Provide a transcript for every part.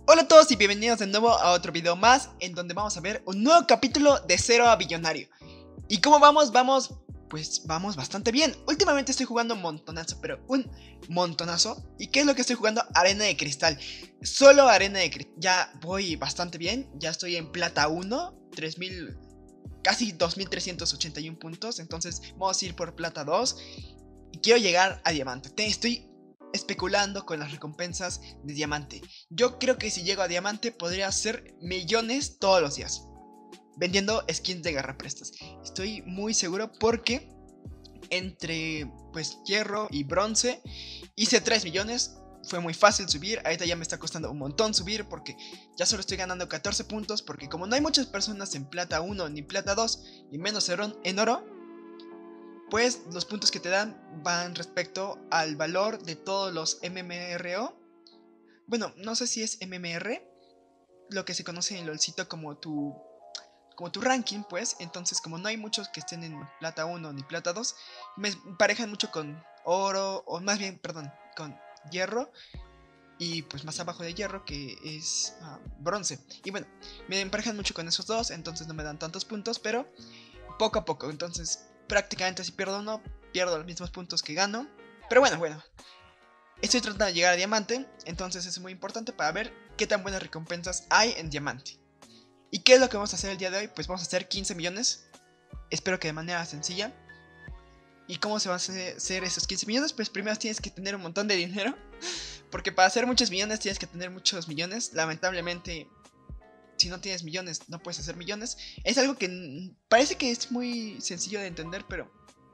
Hola a todos y bienvenidos de nuevo a otro video más en donde vamos a ver un nuevo capítulo de Cero a Billonario. ¿Y cómo vamos? Pues vamos bastante bien. Últimamente estoy jugando un montonazo, pero un montonazo. ¿Y qué es lo que estoy jugando? Arena de cristal. Solo arena de cristal. Ya voy bastante bien, ya estoy en plata 1, 3000, casi 2381 puntos. Entonces vamos a ir por plata 2 y quiero llegar a diamante. Estoy especulando con las recompensas de diamante. Yo creo que si llego a diamante podría hacer millones todos los días vendiendo skins de garraprestas. Estoy muy seguro porque entre pues hierro y bronce hice 3 millones. Fue muy fácil subir. Ahorita ya me está costando un montón subir porque ya solo estoy ganando 14 puntos, porque como no hay muchas personas en plata 1 ni plata 2 y menos en oro, pues los puntos que te dan van respecto al valor de todos los MMRO. Bueno, no sé si es MMR, lo que se conoce en LOLcito como tu ranking, pues. Entonces, como no hay muchos que estén en plata 1 ni plata 2, me emparejan mucho con oro, o más bien, perdón, con hierro. Y pues más abajo de hierro, que es bronce. Y bueno, me emparejan mucho con esos dos, entonces no me dan tantos puntos, pero poco a poco. Entonces prácticamente si pierdo uno, pierdo los mismos puntos que gano. Pero bueno, estoy tratando de llegar a diamante, entonces es muy importante para ver qué tan buenas recompensas hay en diamante. ¿Y qué es lo que vamos a hacer el día de hoy? Pues vamos a hacer 15 millones. Espero que de manera sencilla. ¿Y cómo se van a hacer esos 15 millones? Pues primero tienes que tener un montón de dinero. Porque para hacer muchos millones tienes que tener muchos millones. Lamentablemente, si no tienes millones, no puedes hacer millones. Es algo que parece que es muy sencillo de entender, pero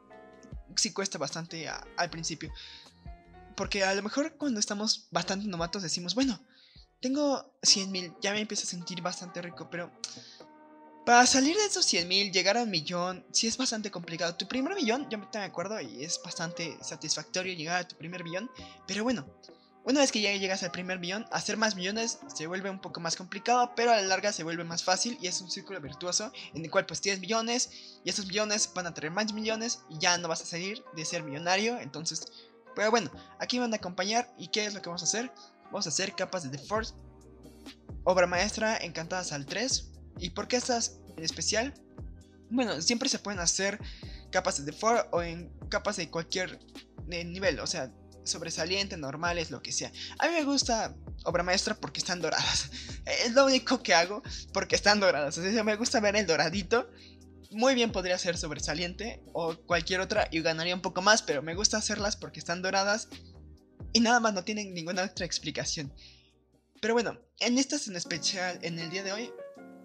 sí cuesta bastante al principio. Porque a lo mejor cuando estamos bastante novatos decimos, bueno, tengo 100.000, ya me empiezo a sentir bastante rico, pero para salir de esos 100.000, llegar a 1.000.000, sí es bastante complicado. Tu primer millón, yo me acuerdo, y es bastante satisfactorio llegar a tu primer millón. Pero bueno, una vez que ya llegas al primer millón, hacer más millones se vuelve un poco más complicado, pero a la larga se vuelve más fácil y es un círculo virtuoso en el cual pues tienes millones y esos millones van a traer más millones y ya no vas a salir de ser millonario. Entonces, pero bueno, aquí me van a acompañar. ¿Y qué es lo que vamos a hacer? Vamos a hacer capas de The Force, obra maestra, encantadas al 3. ¿Y por qué estas en especial? Bueno, siempre se pueden hacer capas de The Force o en capas de cualquier nivel, o sea, sobresaliente, normales, lo que sea. A mí me gusta obra maestra porque están doradas. Es lo único que hago porque están doradas. O sea, me gusta ver el doradito. Muy bien podría ser sobresaliente o cualquier otra y ganaría un poco más, pero me gusta hacerlas porque están doradas y nada más, no tienen ninguna otra explicación. Pero bueno, en estas en especial en el día de hoy,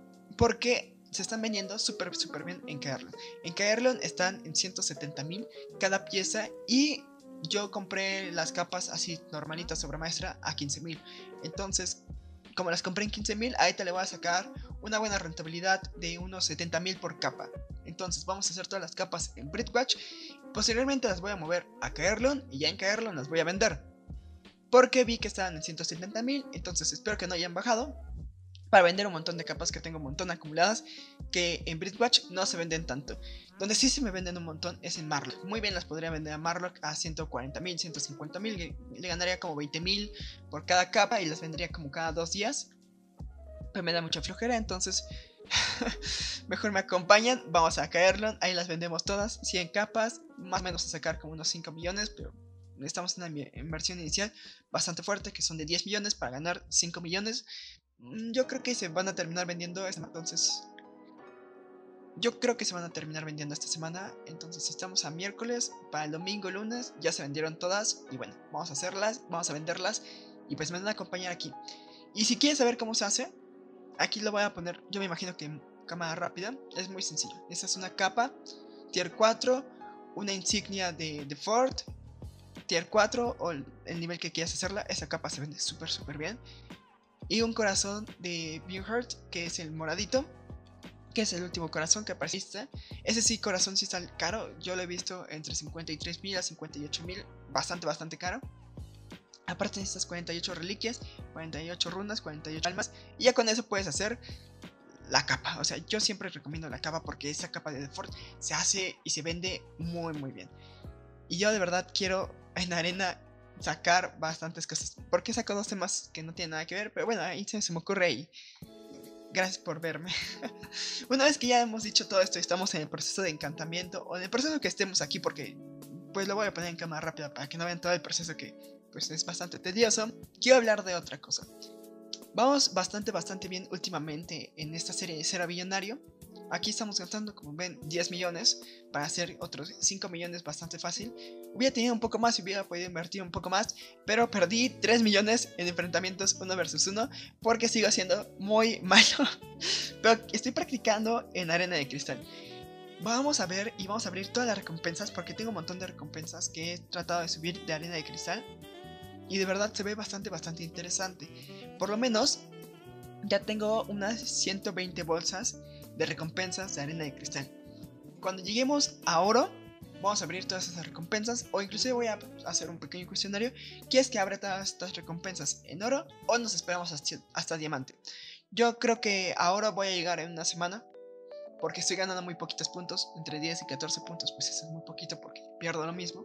porque se están vendiendo súper bien en Caerleon. En Caerleon están en 170.000 cada pieza y yo compré las capas así normalitas sobre maestra a 15.000. Entonces, como las compré en 15.000, ahí te le voy a sacar una buena rentabilidad de unos 70.000 por capa. Entonces vamos a hacer todas las capas en Bridgewatch. Posteriormente las voy a mover a Caerleon y ya en Caerleon las voy a vender, porque vi que estaban en 170.000. Entonces espero que no hayan bajado para vender un montón de capas que tengo un montón acumuladas, que en Bridgewatch no se venden tanto. Donde sí se me venden un montón es en Marlock. Muy bien las podría vender a Marlock a 140.000, 150.000. Le ganaría como 20.000 por cada capa y las vendría como cada 2 días. Pero me da mucha flojera, entonces mejor me acompañan. Vamos a Caerleon, ahí las vendemos todas, 100 capas, más o menos a sacar como unos 5 millones, pero necesitamos una inversión inicial bastante fuerte, que son de 10 millones para ganar 5 millones. Yo creo que se van a terminar vendiendo entonces. Yo creo que se van a terminar vendiendo esta semana. Entonces, si estamos a miércoles, para el domingo, lunes, ya se vendieron todas. Y bueno, vamos a hacerlas, vamos a venderlas. Y pues me van a acompañar aquí. Y si quieres saber cómo se hace, aquí lo voy a poner. Yo me imagino que en cámara rápida. Es muy sencillo. Esta es una capa tier 4, una insignia de Ford tier 4 o el nivel que quieras hacerla. Esa capa se vende súper bien. Y un corazón de Bjornheart, que es el moradito, que es el último corazón que apareciste. Ese sí, corazón sí está caro. Yo lo he visto entre 53.000 a 58.000. Bastante caro. Aparte de estas 48 reliquias, 48 runas, 48 almas. Y ya con eso puedes hacer la capa. O sea, yo siempre recomiendo la capa porque esa capa de The Fort se hace y se vende muy bien. Y yo de verdad quiero en arena sacar bastantes cosas. Porque saco 2 temas que no tienen nada que ver, pero bueno, ahí se me ocurre y gracias por verme. Una vez que ya hemos dicho todo esto y estamos en el proceso de encantamiento, o en el proceso que estemos aquí, porque pues lo voy a poner en cámara rápida para que no vean todo el proceso que pues es bastante tedioso, quiero hablar de otra cosa. Vamos bastante bien últimamente en esta serie de Cero a Billonario. Aquí estamos gastando, como ven, 10 millones para hacer otros 5 millones bastante fácil. Hubiera tenido un poco más y hubiera podido invertir un poco más, pero perdí 3 millones en enfrentamientos 1 versus 1 porque sigo siendo muy malo. Pero estoy practicando en arena de cristal. Vamos a ver y vamos a abrir todas las recompensas porque tengo un montón de recompensas que he tratado de subir de arena de cristal. Y de verdad se ve bastante interesante. Por lo menos ya tengo unas 120 bolsas de recompensas de arena de cristal. Cuando lleguemos a oro, vamos a abrir todas esas recompensas. O inclusive voy a hacer un pequeño cuestionario. ¿Quieres que abra todas estas recompensas en oro o nos esperamos hasta diamante? Yo creo que a oro voy a llegar en una semana, porque estoy ganando muy poquitos puntos. Entre 10 y 14 puntos, pues eso es muy poquito porque pierdo lo mismo.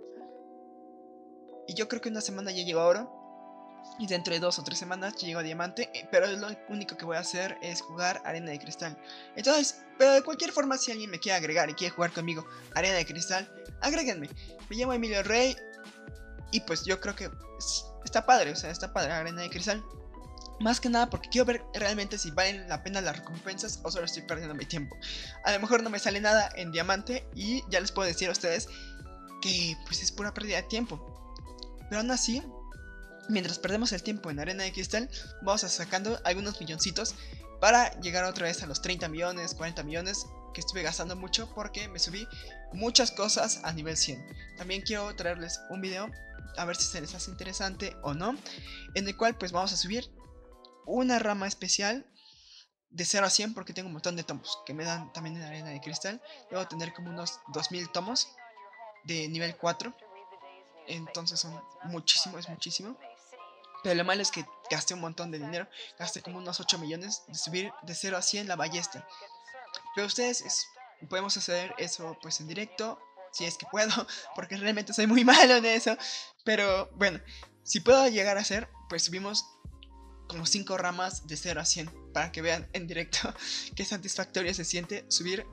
Y yo creo que en una semana ya llego a oro. Y dentro de 2 o 3 semanas llego a diamante. Pero lo único que voy a hacer es jugar arena de cristal. Entonces, pero de cualquier forma, si alguien me quiere agregar y quiere jugar conmigo arena de cristal, agréguenme. Me llamo Emilio Rey. Y pues yo creo que está padre, o sea, está padre arena de cristal. Más que nada porque quiero ver realmente si valen la pena las recompensas o solo estoy perdiendo mi tiempo. A lo mejor no me sale nada en diamante y ya les puedo decir a ustedes que pues es pura pérdida de tiempo. Pero aún así, mientras perdemos el tiempo en arena de cristal, vamos a sacando algunos milloncitos para llegar otra vez a los 30 millones, 40 millones, que estuve gastando mucho porque me subí muchas cosas a nivel 100. También quiero traerles un video, a ver si se les hace interesante o no, en el cual pues vamos a subir una rama especial de 0 a 100 porque tengo un montón de tomos que me dan también en arena de cristal. Debo tener como unos 2000 tomos de nivel 4. Entonces son muchísimo, es muchísimo. Pero lo malo es que gasté un montón de dinero. Gasté como unos 8 millones de subir de 0 a 100 la ballesta. Pero ustedes podemos hacer eso pues en directo, si es que puedo, porque realmente soy muy malo en eso. Pero bueno, si puedo llegar a hacer, pues subimos como 5 ramas de 0 a 100 para que vean en directo qué satisfactorio se siente subir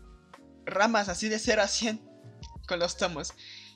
ramas así de 0 a 100 con los tomos.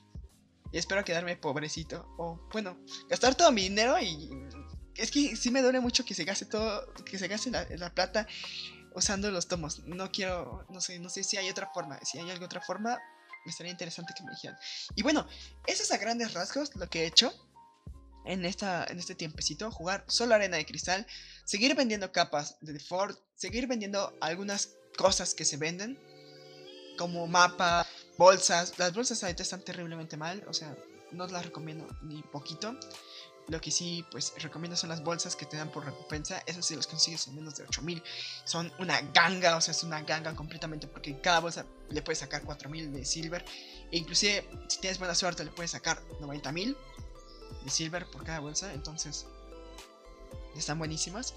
Y espero quedarme pobrecito, o bueno, gastar todo mi dinero. Y es que sí me duele mucho que se gaste todo, que se gaste la plata usando los tomos. No quiero, no sé si hay otra forma. Si hay alguna otra forma, me estaría interesante que me dijeran. Y bueno, eso es a grandes rasgos lo que he hecho en este tiempecito. Jugar solo arena de cristal, seguir vendiendo capas de default, seguir vendiendo algunas cosas que se venden, como mapa, bolsas. Las bolsas ahorita están terriblemente mal, o sea, no las recomiendo ni poquito. Lo que sí, pues, recomiendo son las bolsas que te dan por recompensa. Eso sí los consigues en menos de 8000. Son una ganga, o sea, es una ganga completamente, porque cada bolsa le puedes sacar 4000 de silver. E inclusive, si tienes buena suerte, le puedes sacar 90000 de silver por cada bolsa. Entonces, están buenísimas.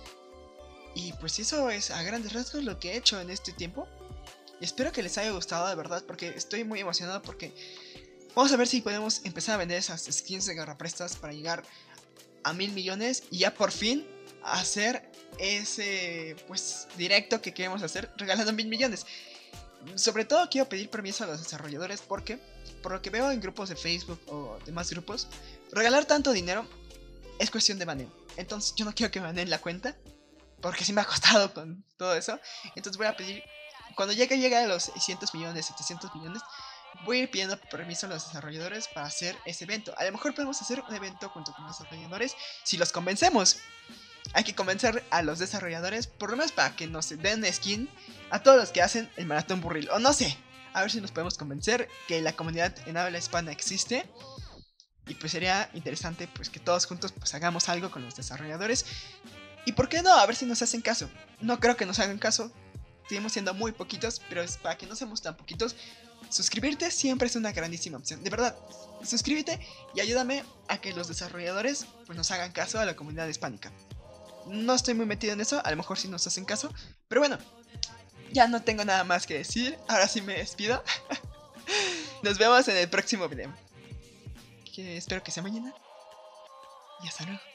Y pues eso es a grandes rasgos lo que he hecho en este tiempo. Y espero que les haya gustado, de verdad, porque estoy muy emocionado porque vamos a ver si podemos empezar a vender esas skins de garraprestas para llegar a 1000 millones y ya por fin hacer ese pues directo que queremos hacer regalando 1000 millones. Sobre todo quiero pedir permiso a los desarrolladores porque por lo que veo en grupos de Facebook o demás grupos, regalar tanto dinero es cuestión de baneo. Entonces yo no quiero que me baneen la cuenta porque sí me ha costado con todo eso. Entonces voy a pedir, cuando llegue a los 600 millones, 700 millones, voy a ir pidiendo permiso a los desarrolladores para hacer ese evento. A lo mejor podemos hacer un evento junto con los desarrolladores si los convencemos. Hay que convencer a los desarrolladores, por lo menos para que nos den skin a todos los que hacen el maratón burril. O no sé, a ver si nos podemos convencer que la comunidad en habla hispana existe. Y pues sería interesante pues que todos juntos pues hagamos algo con los desarrolladores. Y por qué no, a ver si nos hacen caso. No creo que nos hagan caso, seguimos siendo muy poquitos, pero es para que no seamos tan poquitos. Suscribirte siempre es una grandísima opción, de verdad. Suscríbete y ayúdame a que los desarrolladores pues nos hagan caso a la comunidad hispánica. No estoy muy metido en eso, a lo mejor sí nos hacen caso, pero bueno, ya no tengo nada más que decir. Ahora sí me despido. Nos vemos en el próximo video. que espero que sea mañana. Y hasta luego.